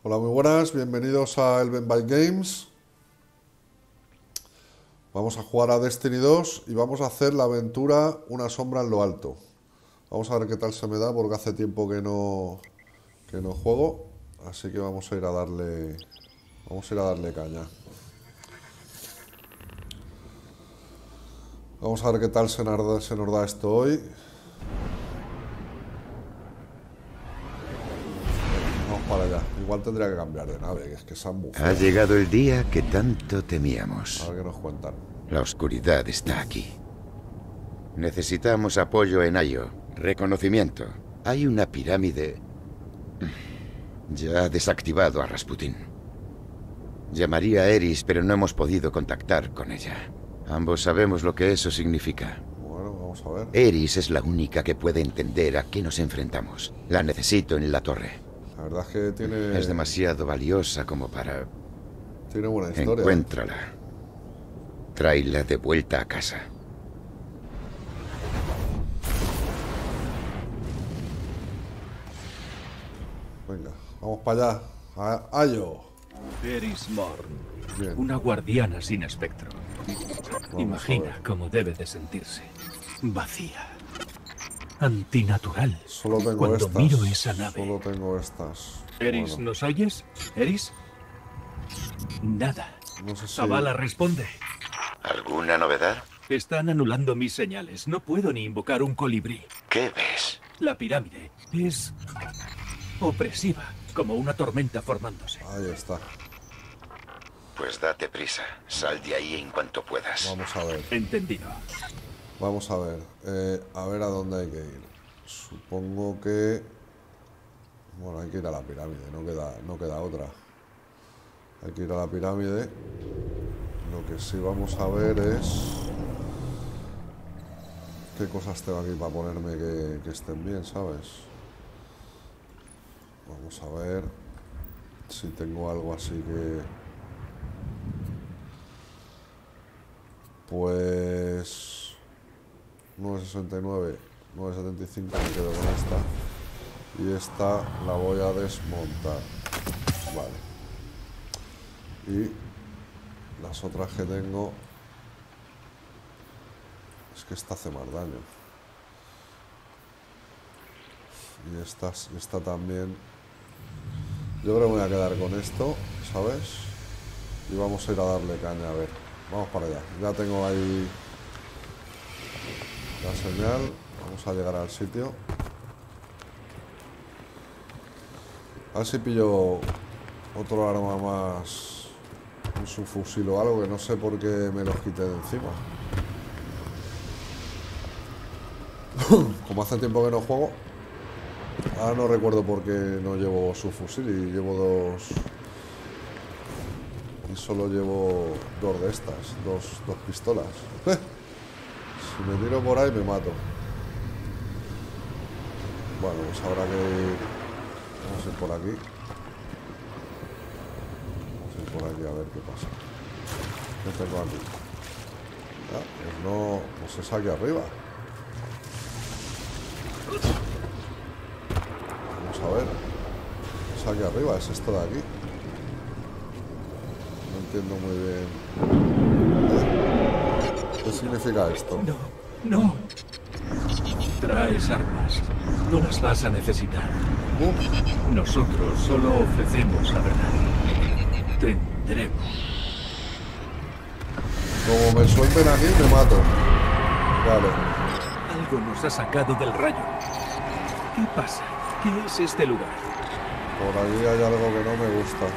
Hola, muy buenas, bienvenidos a Elven by Games. Vamos a jugar a Destiny 2 y vamos a hacer la aventura Una sombra en lo alto. Vamos a ver qué tal se me da porque hace tiempo que no juego, así que vamos a ir a darle caña. Vamos a ver qué tal se nos da esto hoy. Vamos para allá. Igual tendría que cambiar de nave, que es que se han bufado. Ha llegado el día que tanto temíamos. A ver qué nos cuentan. La oscuridad está aquí. Necesitamos apoyo en Ayo. Reconocimiento. Hay una pirámide. Ya ha desactivado a Rasputin. Llamaría a Eris, pero no hemos podido contactar con ella. Ambos sabemos lo que eso significa. Bueno, vamos a ver. Eris es la única que puede entender a qué nos enfrentamos. La necesito en la torre. La verdad es que tiene... Es demasiado valiosa como para... Tiene buena historia. Encuéntrala. Tráela de vuelta a casa. Venga, vamos para allá. Ayo. Eris Morn, Bien. una guardiana sin espectro. a Imagina ver. cómo debe de sentirse. Vacía. Antinatural. Solo tengo Cuando estas. miro esa nave. Solo tengo estas. Eris, Bueno, ¿nos oyes? ¿Eris? Nada. no sé si... Zavala responde. ¿Alguna novedad? Están anulando mis señales. No puedo ni invocar un colibrí. ¿Qué ves? La pirámide es opresiva, como una tormenta formándose. Ahí está. Pues date prisa. Sal de ahí en cuanto puedas. Vamos a ver. Entendido. Vamos a ver. A ver a dónde hay que ir. Supongo que... Bueno, hay que ir a la pirámide. No queda otra. Hay que ir a la pirámide. Lo que sí vamos a ver es... ¿Qué cosas tengo aquí para ponerme que estén bien, sabes? Vamos a ver si tengo algo así que... Pues... 969, 975 me quedo con esta. Y esta la voy a desmontar. Vale. Y las otras que tengo... Es que esta hace más daño. Y esta también. Yo creo que me voy a quedar con esto, ¿sabes? Y vamos a ir a darle caña, a ver. Vamos para allá. Ya tengo ahí la señal. Vamos a llegar al sitio. A ver si pillo otro arma más. Un subfusil o algo, que no sé por qué me los quité de encima. Como hace tiempo que no juego, ahora no recuerdo por qué no llevo subfusil y llevo dos. Y solo llevo dos de estas, dos pistolas. Si me tiro por ahí me mato. Bueno, pues habrá que ir. Vamos a ir por aquí. Vamos a ir por aquí a ver qué pasa. ¿Qué tengo aquí? Ah, pues no, pues es aquí arriba. Vamos a ver. Es aquí arriba, es esto de aquí. No entiendo muy bien. ¿Qué significa esto? No, no. Traes armas. No las vas a necesitar. Nosotros solo ofrecemos la verdad. Tendremos. Como me suelten aquí, me mato. Vale. Algo nos ha sacado del rayo. ¿Qué pasa? ¿Qué es este lugar? Por aquí hay algo que no me gusta.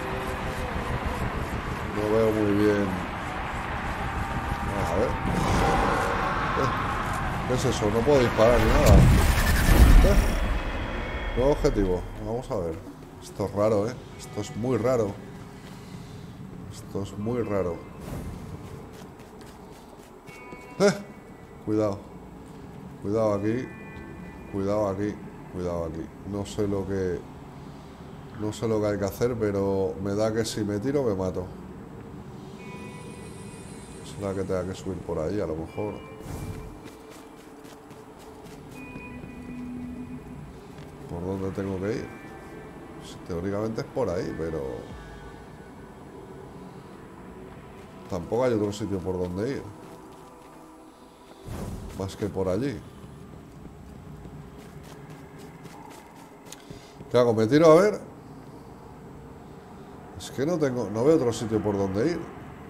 No veo muy bien. A ver. ¿Qué es eso? No puedo disparar ni nada. Nuevo objetivo. Vamos a ver. Esto es raro, ¿eh? Esto es muy raro. Esto es muy raro. Cuidado. Cuidado aquí. Cuidado aquí. Cuidado aquí. No sé lo que... No sé lo que hay que hacer, pero me da que si me tiro me mato. Será que tenga que subir por ahí, a lo mejor. ¿Por dónde tengo que ir? Pues, teóricamente es por ahí, pero tampoco hay otro sitio por donde ir. Más que por allí. ¿Qué hago? ¿Me tiro a ver? Es que no veo otro sitio por donde ir.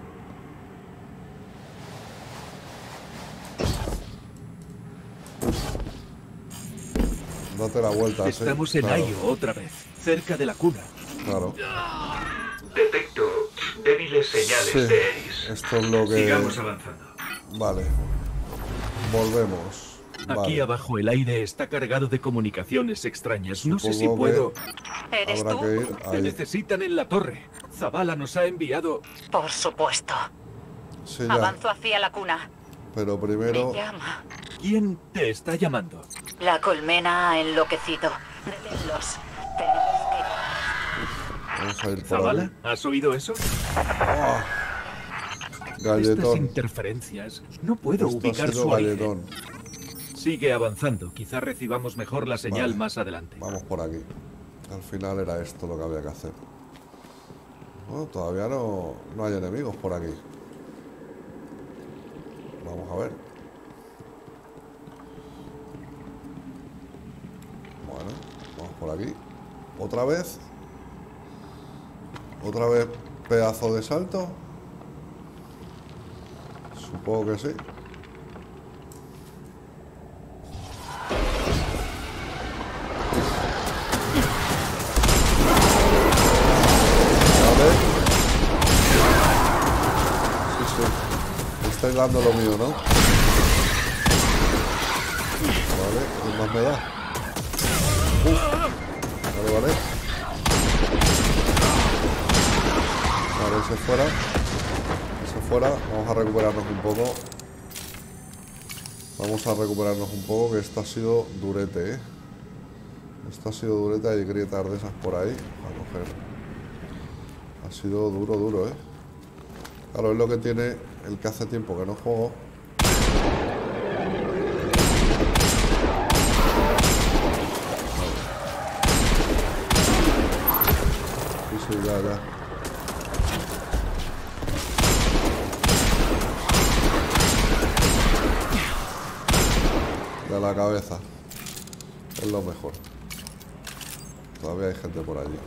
Date la vuelta. Estamos sí, en claro, Ayo otra vez, cerca de la cuna. claro. Detecto débiles señales Sí, de Eris. esto es lo que... Sigamos avanzando. Vale. Volvemos. Aquí Vale. abajo el aire está cargado de comunicaciones extrañas. No sé si Supongo que puedo... ¿Eres Habrá tú? que ir Te ahí. necesitan en la torre. Zavala nos ha enviado... Por supuesto. Sí, ya. Avanzo hacia la cuna. Pero primero... Me llama. ¿Quién te está llamando? La colmena ha enloquecido. Deténlos. Tenemos Vamos a ir por ¿Zavala? ahí. ¿Has oído eso? ¡Ah! Estas Galletón. interferencias. No puedo Esto ha ubicar sido su origen. galletón. Sigue avanzando. Quizá recibamos mejor la señal Vale. más adelante. Vamos por aquí. Al final era esto lo que había que hacer. Bueno, todavía no hay enemigos por aquí. Vamos a ver. Bueno, vamos por aquí. ¿Otra vez? ¿Otra vez pedazo de salto? Supongo que sí. Vale. Sí, sí. Me estáis dando lo mío, ¿no? Vale, ¿quién más me da? Vale, vale. Vale, ese fuera. Ese fuera. Vamos a recuperarnos un poco. Vamos a recuperarnos un poco, que esto ha sido durete, ¿eh? Esto ha sido durete, hay grietas de esas por ahí. A coger. Ha sido duro, duro, ¿eh? Claro, es lo que tiene el que hace tiempo que no juego. Sí, sí, ya, ya. De la cabeza. Es lo mejor. Todavía hay gente por allí.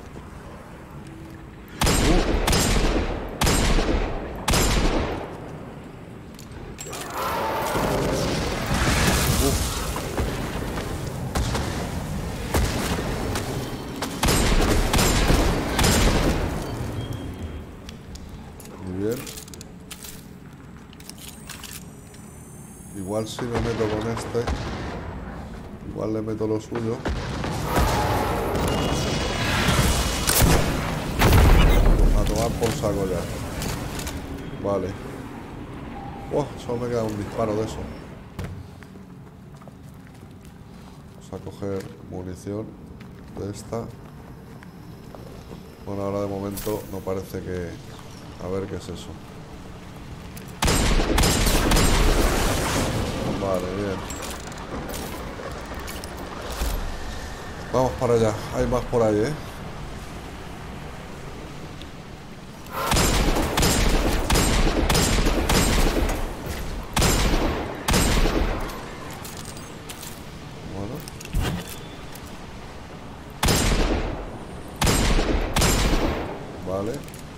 Muy bien. Igual si me meto con este, igual le meto lo suyo. A tomar por saco ya. Vale. Solo me queda un disparo de eso. Vamos a coger munición de esta. Bueno, ahora de momento no parece que... A ver qué es eso. Vale, bien. Vamos para allá. Hay más por ahí, ¿eh? Bueno. Vale.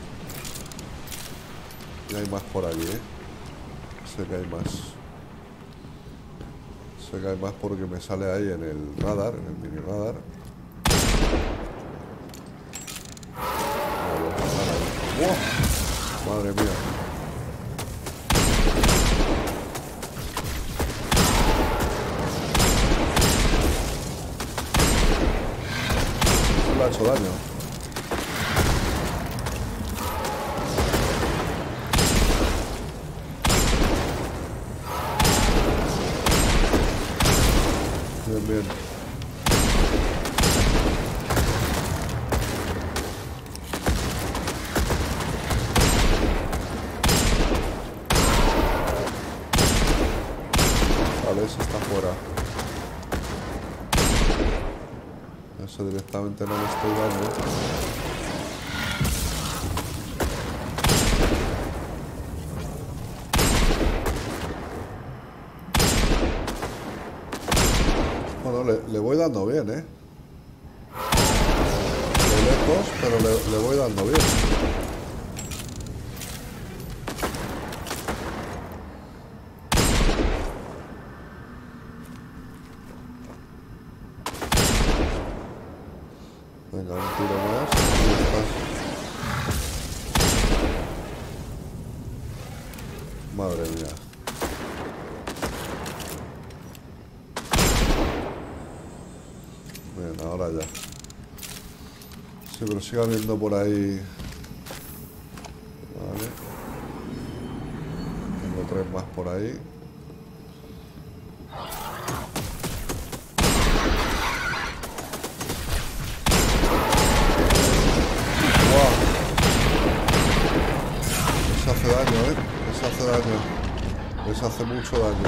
Y hay más por allí, ¿eh? Sé que hay más. Sé que hay más porque me sale ahí en el radar, en el mini radar. ¡Wow! Madre mía. Eso le ha hecho daño. Bien, bien. Vale, ese está fuera. Ese directamente realmente no le estoy dando. Bueno, le voy dando bien, ¿eh? De lejos, pero le voy dando bien. Venga, un tiro más. Madre mía. Bien, ahora ya. Sí, pero sigue habiendo por ahí. Vale. Tengo 3 más por ahí. Ese hace daño, ¿eh? Ese hace daño. Ese hace mucho daño.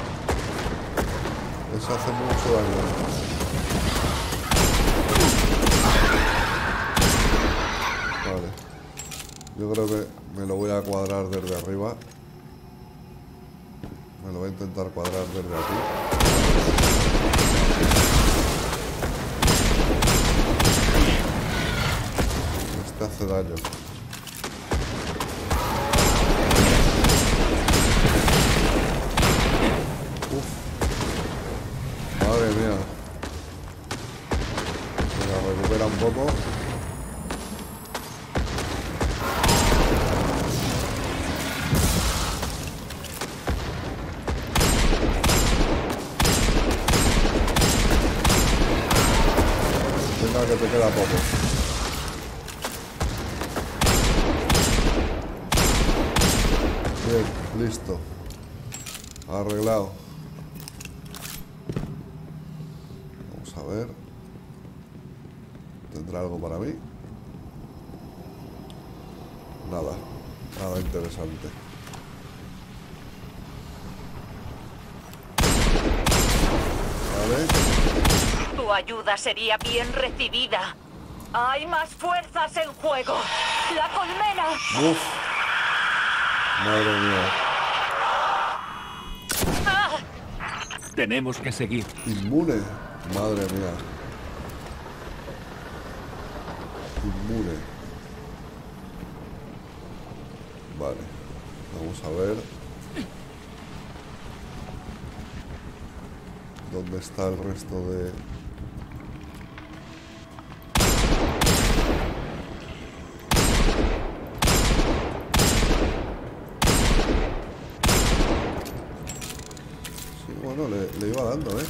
Ese hace mucho daño. Vale. Yo creo que me lo voy a cuadrar desde arriba. Me lo voy a intentar cuadrar desde aquí. Este hace daño. Madre mía. Venga, recupera un poco. Venga, que te queda poco. Bien, listo. Arreglado. A ver, ¿tendrá algo para mí? Nada, nada interesante. Vale. Tu ayuda sería bien recibida. Hay más fuerzas en juego. ¡La colmena! Uf. Madre mía. ¡Ah! Tenemos que seguir. Inmune. Madre mía. Inmune. Vale. Vamos a ver. ¿Dónde está el resto de...? Sí, bueno, le iba dando, ¿eh?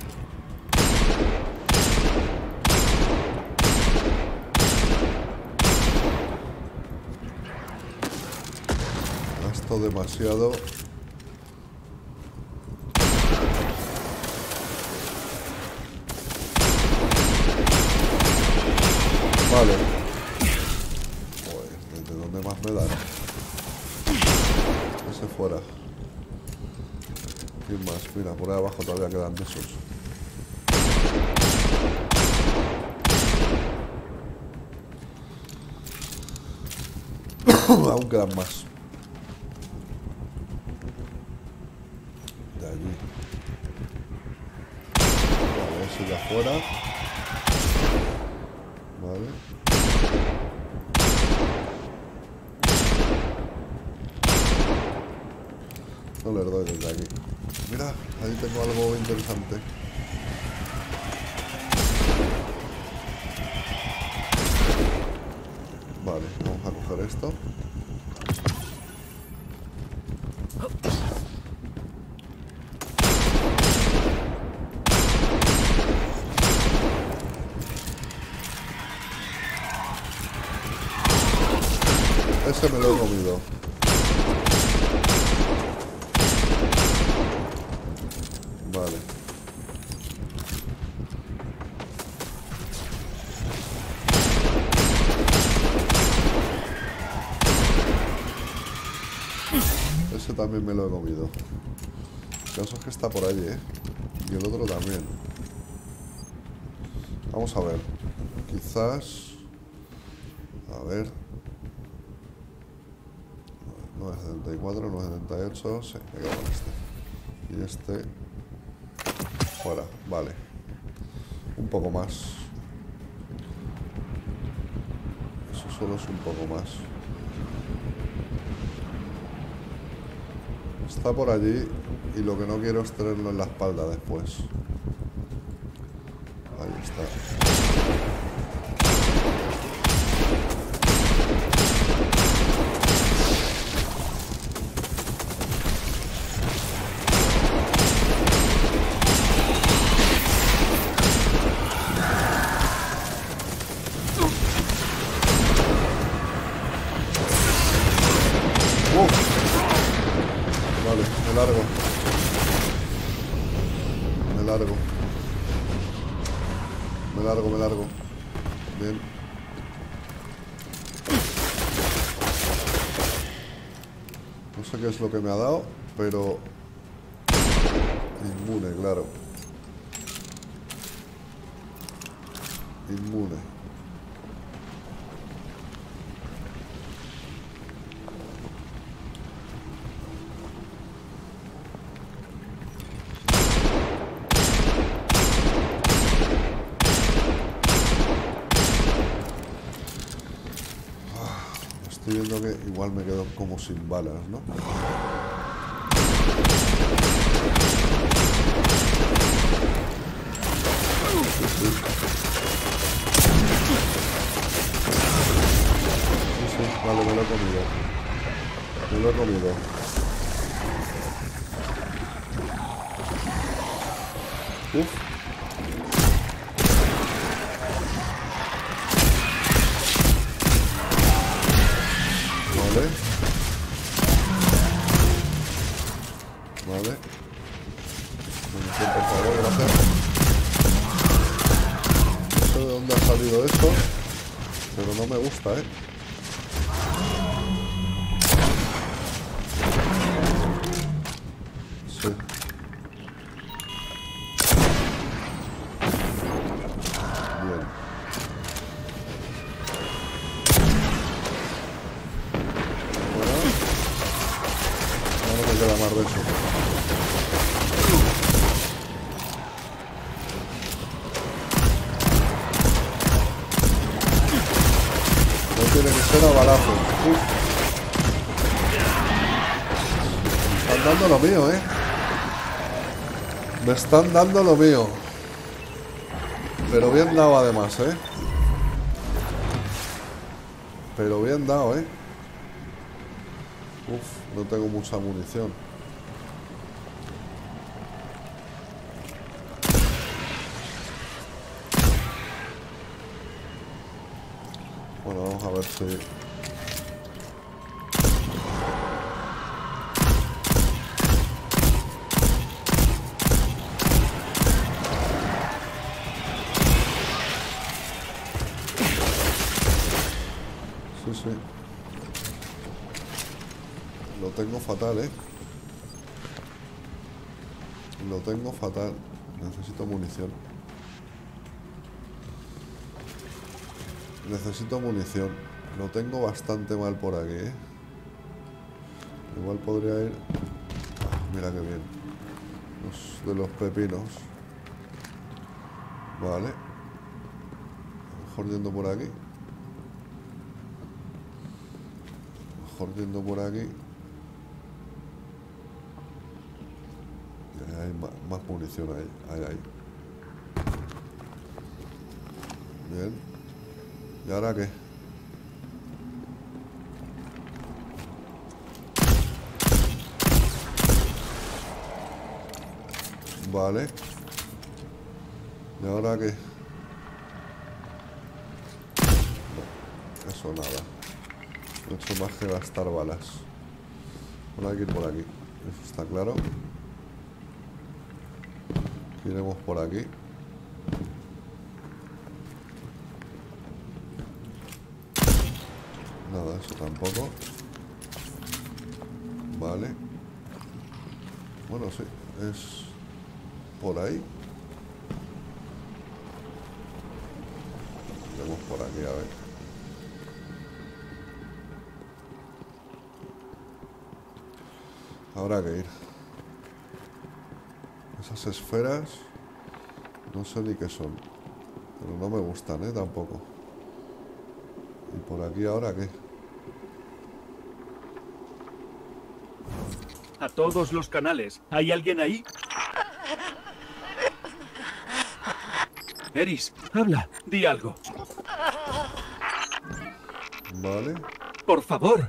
Gasto demasiado. Vale. Joder, ¿desde dónde más me dan? Ese fuera. ¿Quién más? Mira, por ahí abajo todavía quedan de esos. Aún quedan más. De allí. Vale, ese de afuera. Vale. No les doy desde aquí. Mira, ahí tengo algo interesante. Vale, vamos a coger esto. Ese me lo he comido. Vale. Ese también me lo he comido. El caso es que está por allí, ¿eh? Y el otro también. Vamos a ver. quizás... A ver... 974, 978... Sí, me quedo con este. Y este... Fuera, vale. Un poco más. Eso solo es un poco más. Está por allí y lo que no quiero es tenerlo en la espalda después. Ahí está. Vale, me largo. Me largo. Me largo, me largo. Bien. No sé qué es lo que me ha dado, pero... Inmune, claro. Inmune. Estoy viendo que igual me quedo como sin balas, ¿no? Sí, sí. Sí, sí, vale, me lo he comido. Me lo he comido. Uf. Vale. Vale. Munición, por favor, gracias. No sé de dónde ha salido esto, pero no me gusta, ¿eh? Sí. Bien. No me queda más de eso. No tiene que ser a balazos. Me están dando lo mío, ¿eh? Me están dando lo mío. Pero bien dado además, ¿eh? Pero bien dado, ¿eh? Uf, no tengo mucha munición. Bueno, vamos a ver si... Sí, sí. Lo tengo fatal, ¿eh? Lo tengo fatal. Necesito munición. Necesito munición. Lo tengo bastante mal por aquí, ¿eh? Igual podría ir... Ah, mira qué bien. Los de los pepinos. Vale. Mejor yendo por aquí. Mejor yendo por aquí. Hay más munición ahí. Ahí. Bien. ¿Y ahora qué? Vale. ¿Y ahora qué? No, eso nada. No he hecho más que gastar balas. Bueno, hay que ir por aquí. Eso está claro. Iremos por aquí. Nada, eso tampoco. Vale. Bueno, sí, es por ahí. De por aquí, a ver. Habrá que ir. Esas esferas no sé ni qué son, pero no me gustan, tampoco. ¿Y por aquí ahora qué? A todos los canales. ¿Hay alguien ahí? Eris, habla. Di algo. Vale. Por favor.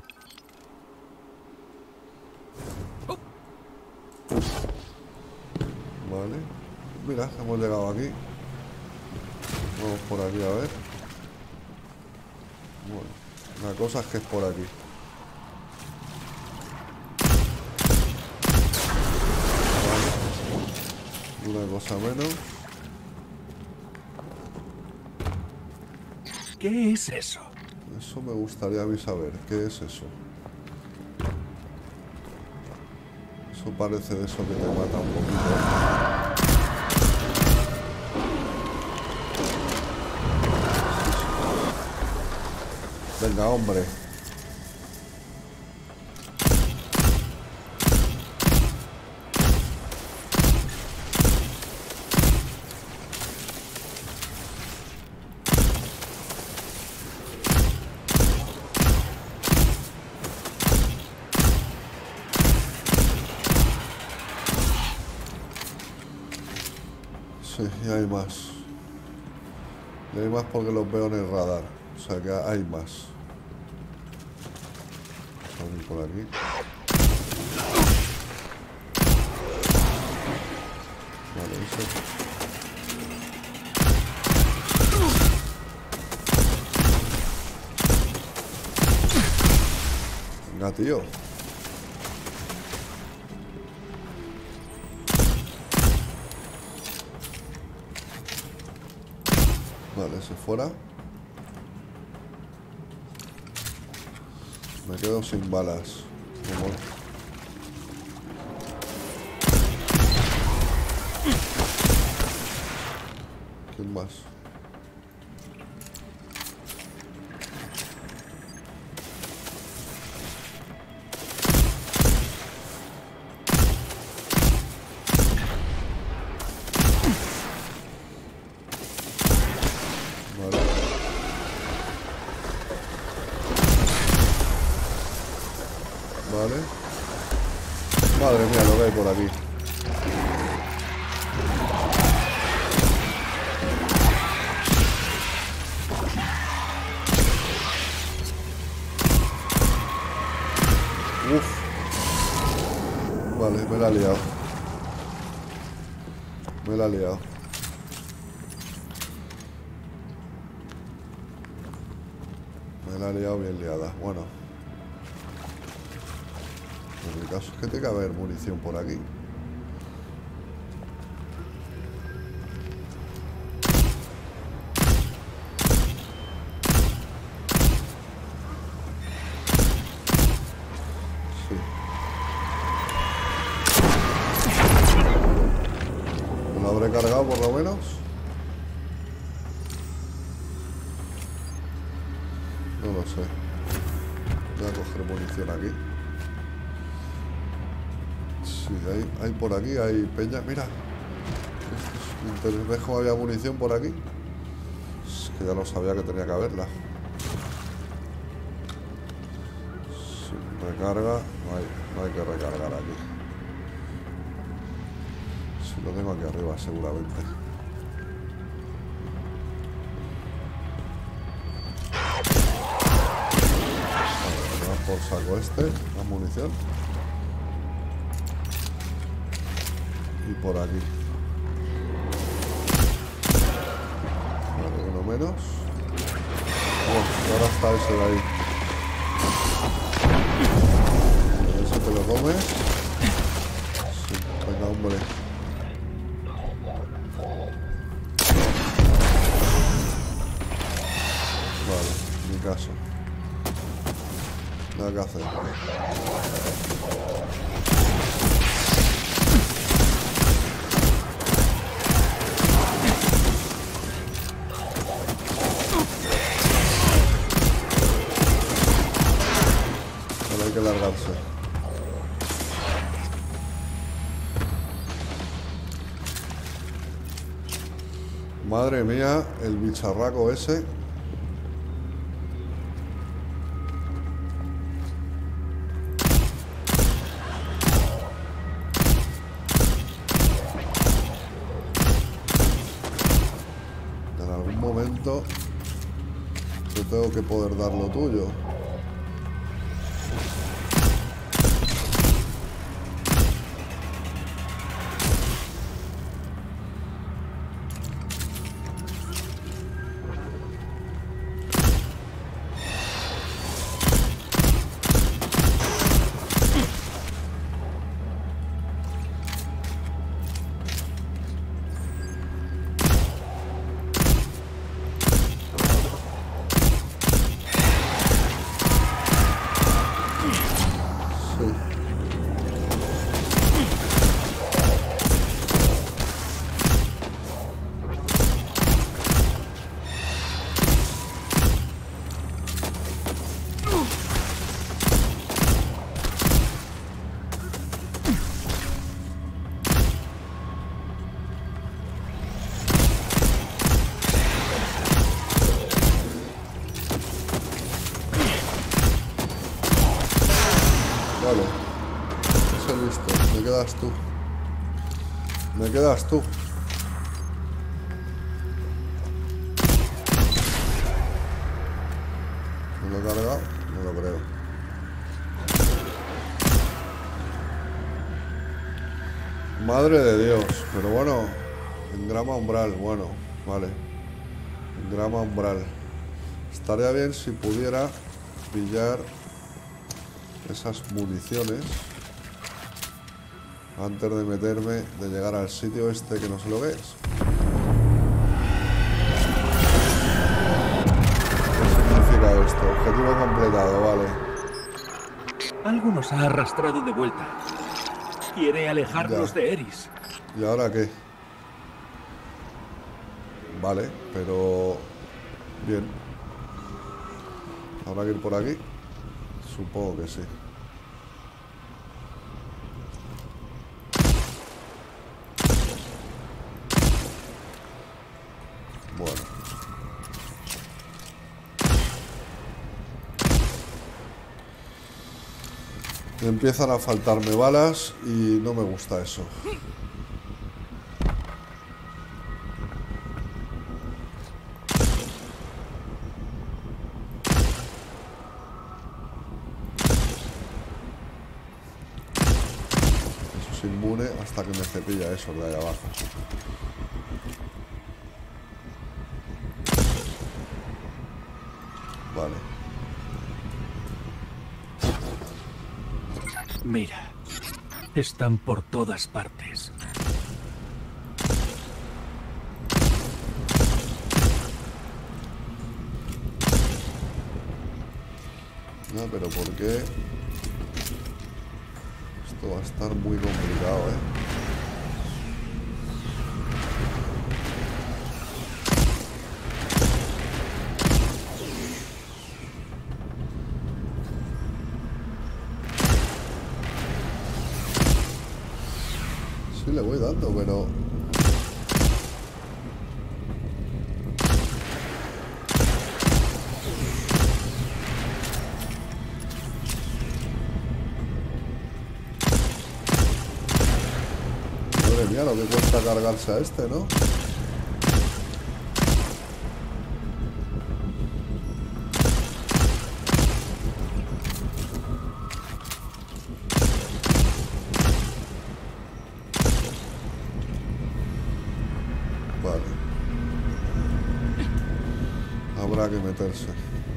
Vale. Mira, hemos llegado aquí. Vamos por aquí a ver. Bueno, la cosa es que es por aquí. Vale. Una cosa menos. ¿Qué es eso? Eso me gustaría a mí saber. ¿Qué es eso? Eso parece de eso que te mata un poquito. Venga, hombre. Sí, y hay más. Y hay más porque los veo en el radar. O sea que hay más. Vamos a ir por aquí. Vale, eso. Venga, tío. Vale, ese fuera. Me quedo sin balas. Como... ¿Quién más? Vale. Vale. Madre mía, lo que hay por aquí. Uf. Vale, me la he liado. Me la he liado. Me la he liado bien liada. Bueno. En mi caso es que tiene que haber munición por aquí. Sí. ¿Me lo habré cargado por lo menos? No lo sé. Voy a coger munición aquí. Sí, hay por aquí, hay peña. Mira. ¿Ves cómo había munición por aquí? Es que ya no sabía que tenía que haberla. Sí, recarga. No hay que recargar aquí. Sí, lo tengo aquí arriba seguramente. Por saco la munición. Y por aquí. Vale, uno menos. Oh, ahora está ese de ahí. Ese te lo comes. Sí, venga, hombre. Vale, ni caso. Nada que hacer. cargarse. Madre mía, el bicharraco ese. En algún momento yo tengo que poder dar lo tuyo. Vale. Eso listo. Me quedas tú. Me quedas tú. ¿Me lo he cargado? No lo creo. Madre de Dios. Pero bueno. Engrama umbral. Bueno, vale. Engrama umbral. Estaría bien si pudiera pillar esas municiones antes de meterme, de llegar al sitio este que no sé lo que es. ¿Qué significa esto? Objetivo completado, vale. Algo nos ha arrastrado de vuelta. Quiere alejarnos de Eris. ¿Y ahora qué? Vale, pero... bien. ¿Habrá que ir por aquí? Supongo que sí. Bueno. Empiezan a faltarme balas y no me gusta eso. Inmune hasta que me cepilla eso de ahí abajo. Vale. Mira, están por todas partes. No, pero ¿por qué? Esto va a estar muy complicado, ¿eh? Sí, le voy dando, pero... Madre mía, lo que cuesta cargarse a este, ¿no? Vale. Habrá que meterse.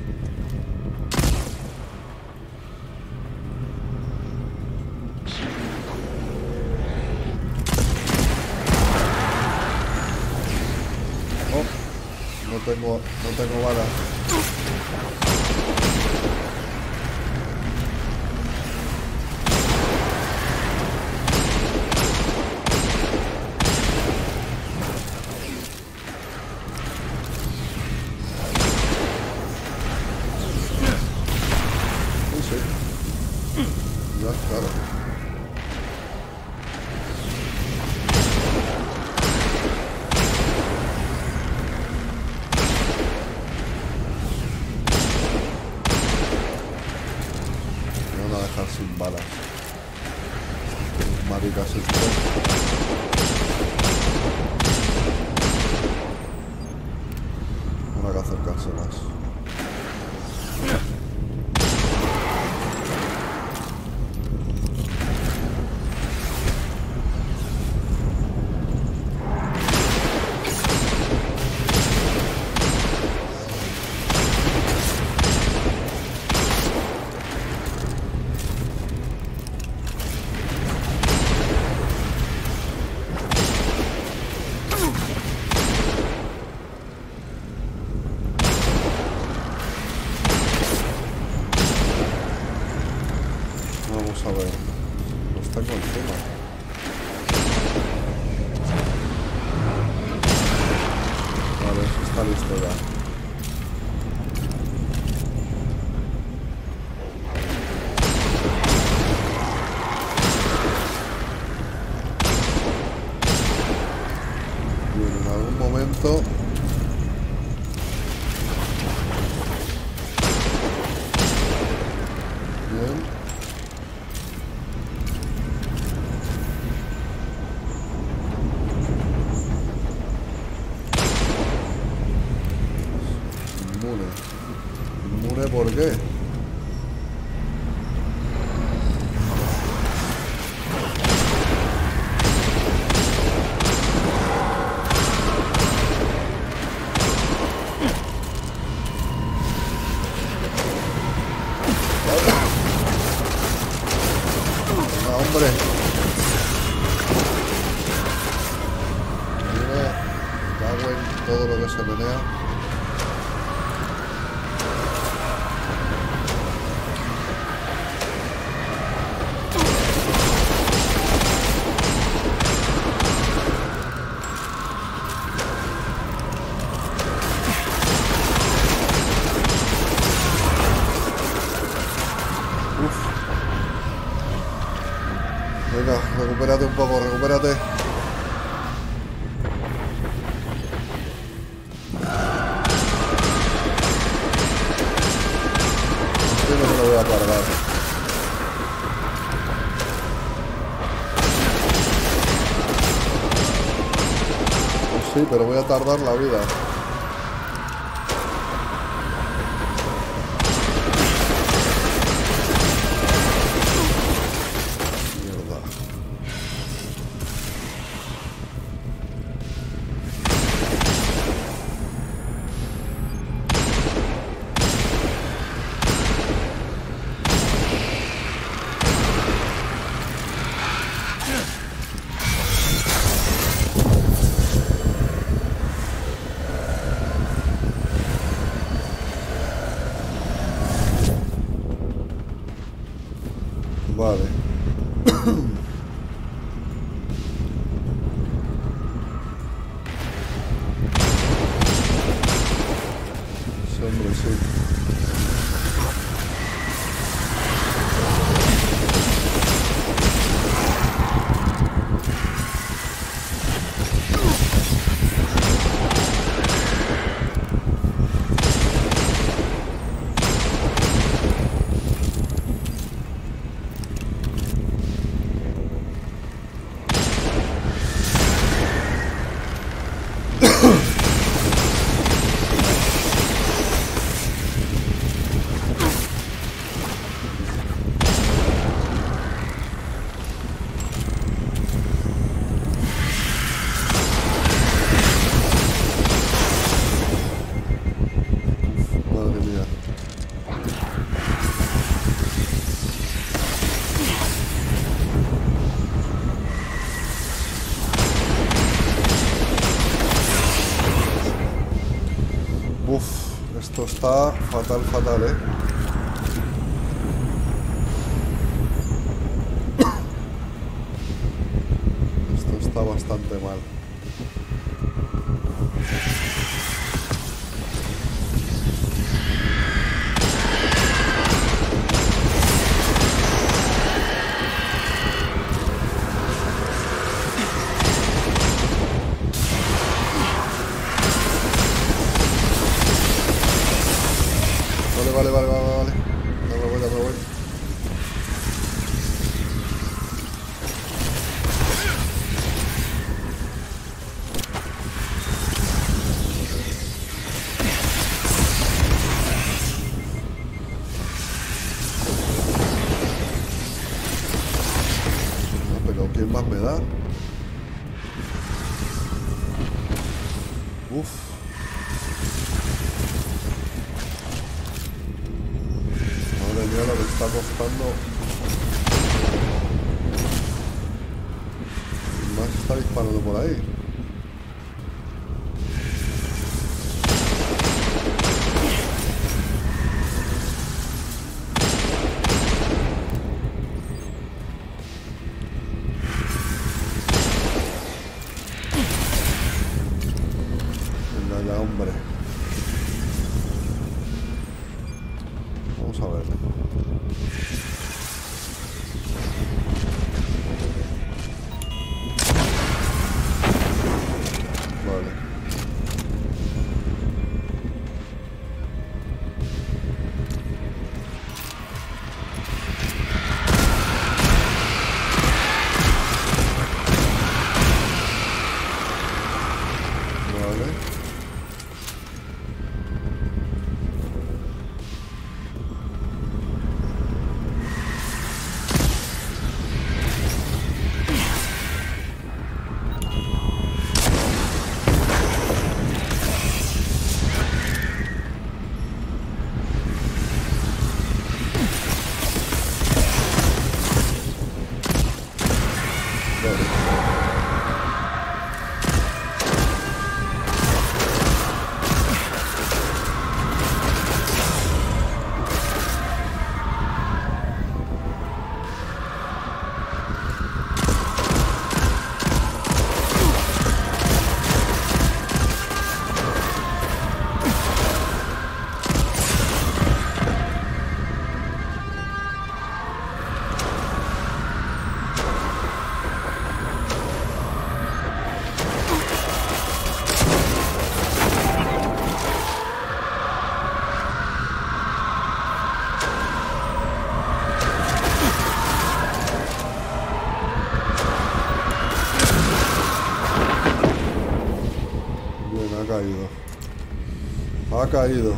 No tengo balas. Sí, sí. claro. Me van a dejar sin balas. Maricas estos. Habrá que acercarse más. Vamos a ver. Pues tengo encima. Vale, está listo ya. Bien, en algún momento. Bien. ¿Inmune por qué? Venga, hombre. Mira, cago en todo lo que se menea. Venga, recupérate un poco, recupérate. Yo no me lo voy a cargar. Pues sí, pero voy a tardar la vida. Vale. Sí, hombre, sí. Madre mía. Uf, esto está fatal, fatal, ¿eh? Esto está bastante mal. Vale. Ya me voy. Pero ¿quién más me da? Uf. Madre mía, lo que está costando. Más está disparando por ahí. Venga ya, hombre. Vamos a ver. Vale. Vale. Ha caído.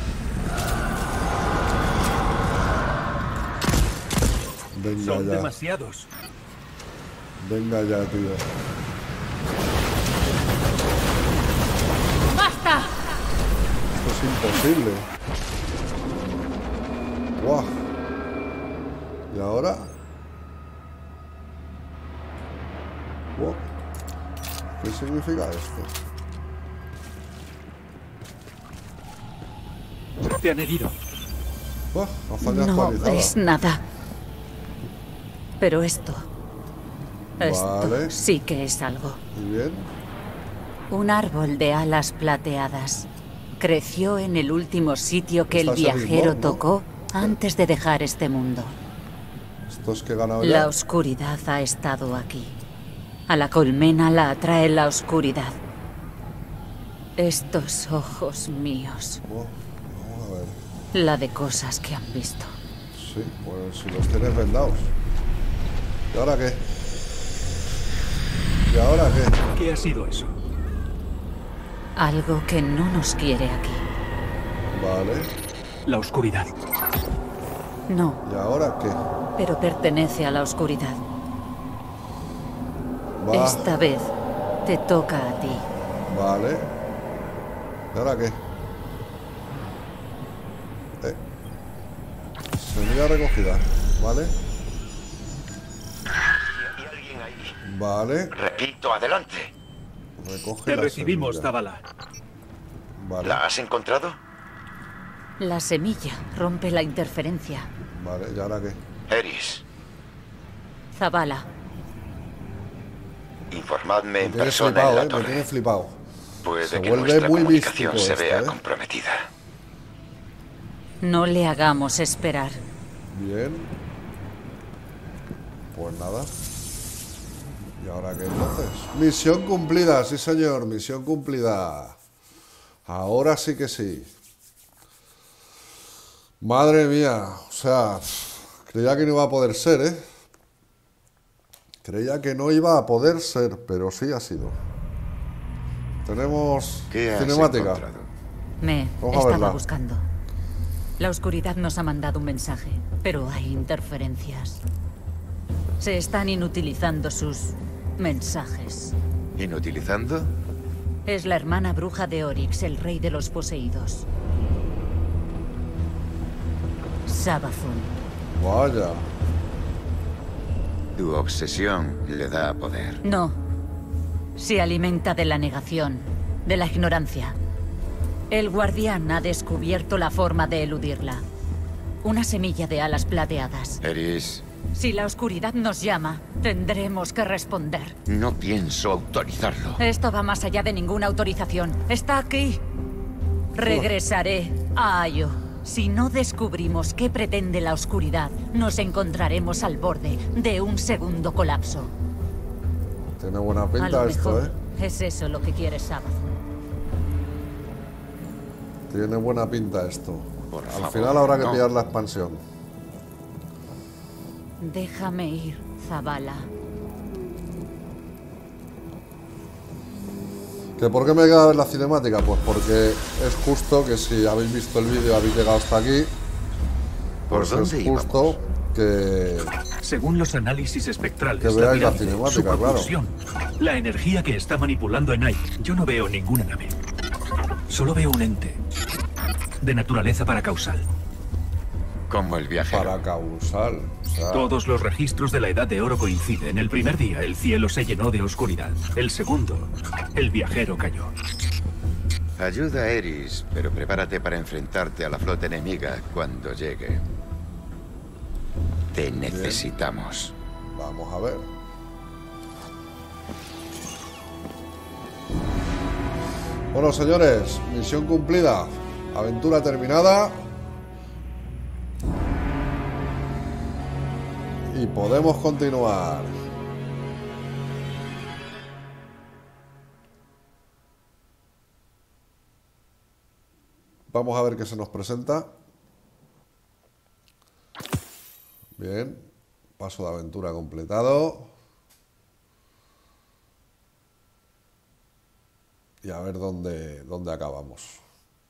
Venga Son ya. demasiados. Venga ya, tío. ¡Basta! Esto es imposible. ¡Guau! ¿Y ahora? ¡Guau! ¿Qué significa esto? Te han herido. ¡Buah! Hazaña No actualizada. es nada. Pero esto Vale. sí que es algo. Muy bien. Un árbol de alas plateadas. Creció en el último sitio que el Estás en viajero Limón, ¿no? tocó antes de dejar este mundo. Esto es que he ganado ya. La oscuridad ha estado aquí. A la colmena la atrae la oscuridad. Estos ojos míos. Buah, vamos a ver. La de cosas que han visto. Sí, pues si los tienes vendados. ¿Y ahora qué? ¿Y ahora qué? ¿Qué ha sido eso? Algo que no nos quiere aquí. Vale. La oscuridad. No, ¿Y ahora qué? pero pertenece a la oscuridad. Va. Esta vez te toca a ti. Vale. ¿Y ahora qué? Semilla recogida. Vale. ¿Hay alguien ahí? Vale. Repito, adelante. Recoge Te la recibimos, semilla. Zavala. Vale. ¿La has encontrado? La semilla rompe la interferencia. Vale. ¿Y ahora qué? Eris, Zavala, informadme en Me tiene persona en flipado, la me torre. tiene flipado. Puede Se que vuelve nuestra muy comunicación místico se esto, vea ¿eh? comprometida. no le hagamos esperar. Bien. Pues nada. ¿Y ahora qué entonces? Misión cumplida, sí señor, misión cumplida. Ahora sí que sí. Madre mía, o sea, creía que no iba a poder ser, ¿eh? Creía que no iba a poder ser, pero sí ha sido. Tenemos ¿Qué has cinemática. encontrado? Me Vamos a estaba verla. buscando. La oscuridad nos ha mandado un mensaje, pero hay interferencias. Se están inutilizando sus mensajes. ¿Inutilizando? Es la hermana bruja de Oryx, el rey de los poseídos. Savathun. Vaya. Tu obsesión le da poder. No. Se alimenta de la negación, de la ignorancia. El guardián ha descubierto la forma de eludirla. Una semilla de alas plateadas. Eris, Si la oscuridad nos llama, tendremos que responder. no pienso autorizarlo. Esto va más allá de ninguna autorización. Está aquí. Regresaré a Ayo. Si no descubrimos qué pretende la oscuridad, nos encontraremos al borde de un segundo colapso. Tiene buena A lo pinta esto, mejor ¿eh? es eso lo que quiere Savathun. Tiene buena pinta esto. Por Al favor, final habrá que no. pillar la expansión. Déjame ir, Zavala. ¿Que por qué me he quedado en la cinemática? Pues porque es justo que si habéis visto el vídeo, habéis llegado hasta aquí. ¿Por Pues dónde es justo íbamos? que Según los análisis espectrales, Que veáis la pirámide, cinemática, su claro. propulsión, la energía que está manipulando en Enai, yo no veo ninguna nave. Solo veo un ente de naturaleza paracausal. Como el viajero. Para causal. O sea, Todos los registros de la Edad de Oro coinciden. El primer día, el cielo se llenó de oscuridad. El segundo, el viajero cayó. Ayuda a Eris, pero prepárate para enfrentarte a la flota enemiga cuando llegue. Te necesitamos. vamos a ver. Bueno, señores, misión cumplida. Aventura terminada. Y podemos continuar. Vamos a ver qué se nos presenta. Bien. Paso de aventura completado. Y a ver dónde acabamos.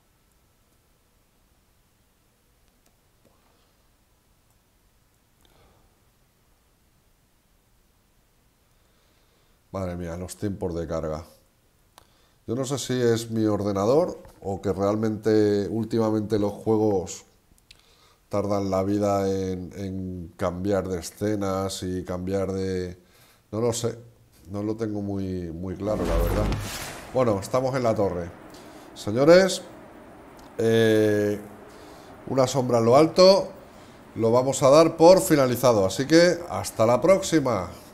Madre mía, los tiempos de carga. Yo no sé si es mi ordenador o que realmente últimamente los juegos tardan la vida en cambiar de escenas y cambiar de... No lo sé, no lo tengo muy claro, la verdad. Bueno, estamos en la torre. Señores, una sombra en lo alto, lo vamos a dar por finalizado. Así que hasta la próxima.